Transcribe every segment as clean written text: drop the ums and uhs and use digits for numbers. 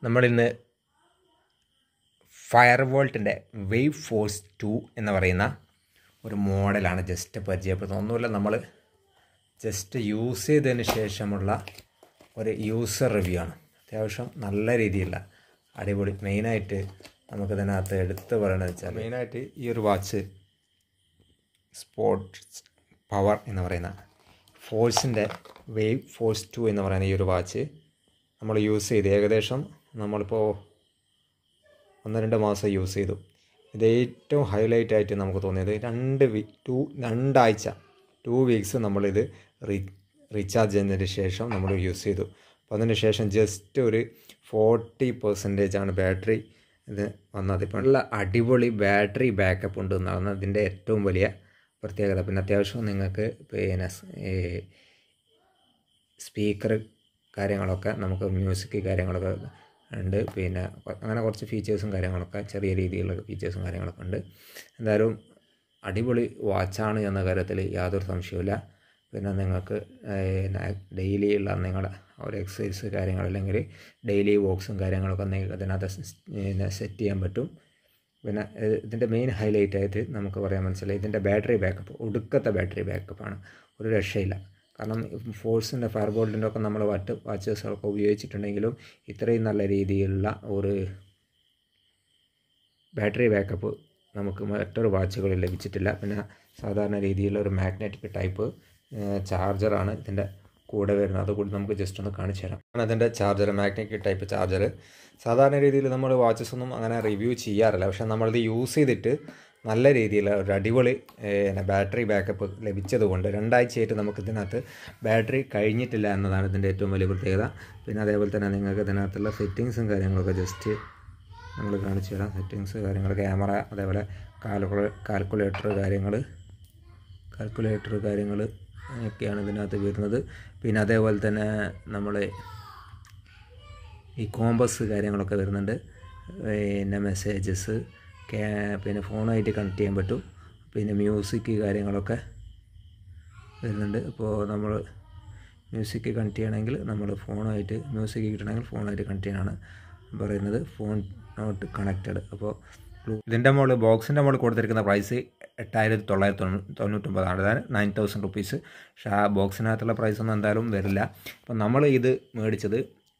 നമ്മളിന്ന് ഫയർവോൾട്ടിൻ്റെ wave force 2 എന്ന് പറയുന്ന ഒരു മോഡലാണ് ജസ്റ്റ് പരിചയപ്പെടുത്തുന്നത്. ഒന്നുമില്ല, നമ്മൾ ജസ്റ്റ് യൂസ് ചെയ്തതിന് ശേഷമുള്ള ഒരു യൂസർ റിവ്യൂ ആണ്. അത്യാവശ്യം നല്ല രീതിയിലുള്ള അടിപൊളി. മെയിനായിട്ട് നമുക്കിതിനകത്ത് എടുത്ത് പറയണമെന്ന് വെച്ചാൽ മെയിനായിട്ട് ഈ ഒരു വാച്ച് സ്പോർട്സ് പവർ എന്ന് പറയുന്ന ഫോഴ്സിൻ്റെ വേവ് ഫോഴ്സ് 2 എന്ന് പറയുന്ന ഈ ഒരു വാച്ച് നമ്മൾ യൂസ് ചെയ്ത് ഏകദേശം നമ്മളിപ്പോൾ 1-2 മാസം യൂസ് ചെയ്തു. ഇത് ഏറ്റവും ഹൈലൈറ്റ് ആയിട്ട് നമുക്ക് തോന്നിയത് 2 വീക്സ് നമ്മളിത് റീചാർജ് ചെയ്യുന്നതിന് ശേഷം നമ്മൾ യൂസ് ചെയ്തു. അപ്പോൾ അതിന് ശേഷം ജസ്റ്റ് ഒരു 40% ബാറ്ററി ഇത് വന്നത്. ഇപ്പോൾ ഉള്ള അടിപൊളി ബാറ്ററി ബാക്കപ്പ് ഉണ്ട് എന്നാണ് ഇതിൻ്റെ ഏറ്റവും വലിയ പ്രത്യേകത. പിന്നെ അത്യാവശ്യം നിങ്ങൾക്ക് പിന്നെ സ്പീക്കർ കാര്യങ്ങളൊക്കെ നമുക്ക് മ്യൂസിക് കാര്യങ്ങളൊക്കെ ഉണ്ട്. പിന്നെ അങ്ങനെ കുറച്ച് ഫീച്ചേഴ്സും കാര്യങ്ങളൊക്കെ ചെറിയ രീതിയിലുള്ള ഫീച്ചേഴ്സും കാര്യങ്ങളൊക്കെ ഉണ്ട്. എന്തായാലും അടിപൊളി വാച്ചാണ് എന്ന കാര്യത്തിൽ യാതൊരു സംശയവുമില്ല. പിന്നെ നിങ്ങൾക്ക് ഡെയിലി ഉള്ള നിങ്ങളുടെ ഒരു എക്സസൈസ് കാര്യങ്ങൾ അല്ലെങ്കിൽ ഡെയിലി വോക്സും കാര്യങ്ങളൊക്കെ നിങ്ങൾക്ക് അതിനകത്ത് സെറ്റ് ചെയ്യാൻ പറ്റും. പിന്നെ ഇതിൻ്റെ മെയിൻ ഹൈലൈറ്റ് ആയിട്ട് നമുക്ക് പറയാൻ മനസ്സിലായി ഇതിൻ്റെ ബാറ്ററി ബാക്കപ്പ് ഒടുക്കത്തെ ബാറ്ററി ബാക്കപ്പാണ്. ഒരു രക്ഷയില്ല. കാരണം ഫോഴ്സിൻ്റെ ഫയർബോൾട്ടിൻ്റെ ഒക്കെ നമ്മൾ വാച്ചസൊക്കെ ഉപയോഗിച്ചിട്ടുണ്ടെങ്കിലും ഇത്രയും നല്ല രീതിയിലുള്ള ഒരു ബാറ്ററി ബാക്കപ്പ് നമുക്ക് മറ്റൊരു വാച്ചുകളിൽ ലഭിച്ചിട്ടില്ല. പിന്നെ സാധാരണ രീതിയിലുള്ള ഒരു മാഗ്നറ്റിക് ടൈപ്പ് ചാർജറാണ് ഇതിൻ്റെ കൂടെ വരുന്നത്. അതുകൂടി നമുക്ക് ജസ്റ്റ് ഒന്ന് കാണിച്ചു തരാം. അതിൻ്റെ ചാർജർ മാഗ്നറ്റിക് ടൈപ്പ് ചാർജർ സാധാരണ രീതിയിൽ നമ്മൾ വാച്ചസൊന്നും അങ്ങനെ റിവ്യൂ ചെയ്യാറില്ല. പക്ഷേ നമ്മളിത് യൂസ് ചെയ്തിട്ട് നല്ല രീതിയിൽ ഒരു അടിപൊളി ബാറ്ററി ബാക്കപ്പ് ലഭിച്ചത് കൊണ്ട് 2 ആഴ്ചയായിട്ട് നമുക്കിതിനകത്ത് ബാറ്ററി കഴിഞ്ഞിട്ടില്ല എന്നതാണ് ഇതിൻ്റെ ഏറ്റവും വലിയ പ്രത്യേകത. പിന്നെ അതേപോലെ തന്നെ നിങ്ങൾക്ക് ഇതിനകത്തുള്ള സെറ്റിങ്സും കാര്യങ്ങളൊക്കെ ജസ്റ്റ് നമ്മൾ കാണിച്ചു തരാം. സെറ്റിങ്സ് കാര്യങ്ങൾ ക്യാമറ അതേപോലെ കാൽക്കുലേറ്റർ കാര്യങ്ങൾ ഒക്കെയാണ് ഇതിനകത്ത് വരുന്നത്. പിന്നെ അതേപോലെ തന്നെ നമ്മൾ ഈ കോമ്പസ് കാര്യങ്ങളൊക്കെ വരുന്നുണ്ട്. പിന്നെ മെസ്സേജസ് പിന്നെ ഫോണായിട്ട് കണക്ട് ചെയ്യാൻ പറ്റും. പിന്നെ മ്യൂസിക് കാര്യങ്ങളൊക്കെ വരുന്നുണ്ട്. അപ്പോൾ നമ്മൾ മ്യൂസിക് കണക്ട് ചെയ്യണമെങ്കിൽ നമ്മൾ ഫോണായിട്ട് മ്യൂസിക് കിട്ടണമെങ്കിൽ ഫോണായിട്ട് കണക്ട് ചെയ്യാനാണ് പറയുന്നത്. Phone not connected. അപ്പോൾ ഇതിൻ്റെ മുകളിൽ ബോക്സിൻ്റെ മുകളിൽ കൊടുത്തിരിക്കുന്ന പ്രൈസ് 8,999 അതായത് 9,000 റുപ്പീസ്. പക്ഷേ ആ ബോക്സിനകത്തുള്ള പ്രൈസൊന്നും എന്തായാലും വരില്ല. അപ്പോൾ നമ്മൾ ഇത് മേടിച്ചത്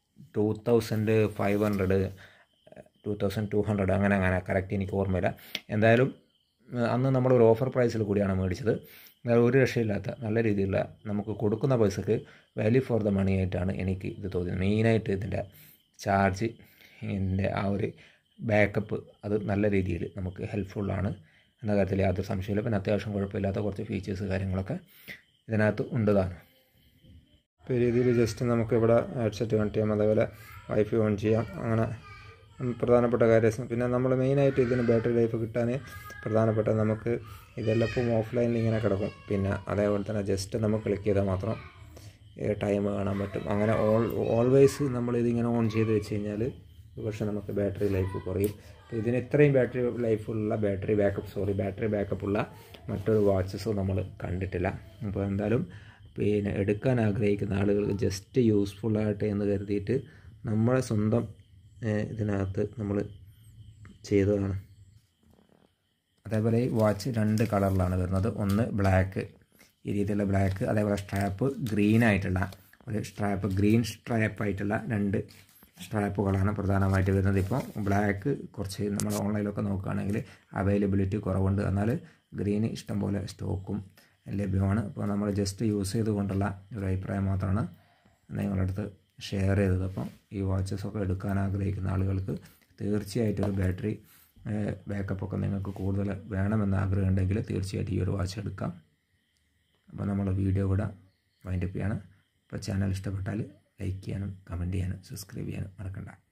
2,500 2,200 അങ്ങനെ കറക്റ്റ് എനിക്ക് ഓർമ്മയില്ല. എന്തായാലും അന്ന് നമ്മളൊരു ഓഫർ പ്രൈസിൽ കൂടിയാണ് മേടിച്ചത്. എന്നാലും ഒരു രക്ഷയില്ലാത്ത നല്ല രീതിയിലുള്ള നമുക്ക് കൊടുക്കുന്ന പൈസക്ക് വാല്യൂ ഫോർ ദ മണി ആയിട്ടാണ് എനിക്ക് ഇത് തോന്നിയത്. മെയിനായിട്ട് ഇതിൻ്റെ ചാർജ് ഇതിൻ്റെ ആ ഒരു ബാക്കപ്പ് അത് നല്ല രീതിയിൽ നമുക്ക് ഹെൽപ്ഫുള്ളാണ് എന്ന കാര്യത്തിൽ യാതൊരു സംശയമില്ല. പിന്നെ അത്യാവശ്യം കുഴപ്പമില്ലാത്ത കുറച്ച് ഫീച്ചേഴ്സ് കാര്യങ്ങളൊക്കെ ഇതിനകത്ത് ഉണ്ടതാണ്. ഇപ്പോൾ ഈ രീതിയിൽ ജസ്റ്റ് നമുക്ക് ഇവിടെ ഹെഡ്സെറ്റ് കണക്ട് ചെയ്യാം, അതേപോലെ വൈഫൈ ഓൺ ചെയ്യാം. അങ്ങനെ പ്രധാനപ്പെട്ട കാര്യം. പിന്നെ നമ്മൾ മെയിനായിട്ട് ഇതിന് ബാറ്ററി ലൈഫ് കിട്ടാൻ പ്രധാനപ്പെട്ട നമുക്ക് ഇതെല്ലാം ഇപ്പം ഓഫ്ലൈനിൽ ഇങ്ങനെ കിടക്കും. പിന്നെ അതേപോലെ തന്നെ ജസ്റ്റ് നമുക്ക് ക്ലിക്ക് ചെയ്താൽ മാത്രം ടൈം കാണാൻ പറ്റും. അങ്ങനെ ഓൾവേസ് നമ്മളിതിങ്ങനെ ഓൺ ചെയ്ത് വെച്ച് കഴിഞ്ഞാൽ പക്ഷേ നമുക്ക് ബാറ്ററി ലൈഫ് കുറയും. ഇതിന് ഇത്രയും ബാറ്ററി ബാക്കപ്പുള്ള മറ്റൊരു വാച്ചസും നമ്മൾ കണ്ടിട്ടില്ല. അപ്പോൾ എന്തായാലും പിന്നെ എടുക്കാൻ ആഗ്രഹിക്കുന്ന ആളുകൾക്ക് ജസ്റ്റ് യൂസ്ഫുള്ളായിട്ട് എന്ന് കരുതിയിട്ട് നമ്മളെ സ്വന്തം ഇതിനകത്ത് നമ്മൾ ചെയ്തതാണ്. അതേപോലെ ഈ വാച്ച് 2 കളറിലാണ് വരുന്നത്. ഒന്ന് ബ്ലാക്ക്, ഈ രീതിയിലുള്ള ബ്ലാക്ക്, അതേപോലെ സ്ട്രാപ്പ് ഗ്രീൻ സ്ട്രാപ്പായിട്ടുള്ള 2 സ്ട്രാപ്പുകളാണ് പ്രധാനമായിട്ട് വരുന്നത്. ഇപ്പോൾ ബ്ലാക്ക് കുറച്ച് നമ്മൾ ഓൺലൈനിലൊക്കെ നോക്കുകയാണെങ്കിൽ അവൈലബിലിറ്റി കുറവുണ്ട്. എന്നാൽ ഗ്രീന് ഇഷ്ടംപോലെ സ്റ്റോക്കും ലഭ്യമാണ്. അപ്പോൾ നമ്മൾ ജസ്റ്റ് യൂസ് ചെയ്തുകൊണ്ടുള്ള ഒരു അഭിപ്രായം മാത്രമാണ് നിങ്ങളുടെ അടുത്ത് ഷെയർ ചെയ്തത്. അപ്പം ഈ വാച്ചസൊക്കെ എടുക്കാൻ ആഗ്രഹിക്കുന്ന ആളുകൾക്ക് തീർച്ചയായിട്ടും ഒരു ബാറ്ററി ബാക്കപ്പൊക്കെ നിങ്ങൾക്ക് കൂടുതൽ വേണമെന്ന് ആഗ്രഹം ഉണ്ടെങ്കിൽ തീർച്ചയായിട്ടും ഈ ഒരു വാച്ച് എടുക്കാം. അപ്പോൾ നമ്മൾ വീഡിയോ കൂടെ വൈൻഡപ്പ് ചെയ്യാണ്. അപ്പോൾ ചാനൽ ഇഷ്ടപ്പെട്ടാൽ ലൈക്ക് ചെയ്യാനും കമൻറ്റ് ചെയ്യാനും സബ്സ്ക്രൈബ് ചെയ്യാനും മറക്കണ്ട.